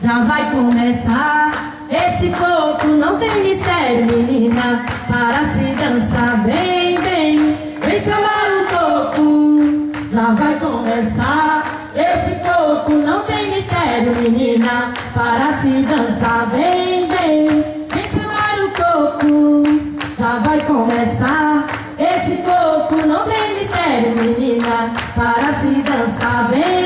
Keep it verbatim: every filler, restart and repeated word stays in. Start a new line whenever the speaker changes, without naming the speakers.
já vai começar. Esse coco não tem mistério, menina, para se dançar. Vem, vem, vem sambar o coco, já vai começar. Esse coco não tem mistério, menina, para se dançar. Vem, vem, vem sambar o coco, já vai começar. Esse coco não tem mistério, menina, para se dançar. Vem.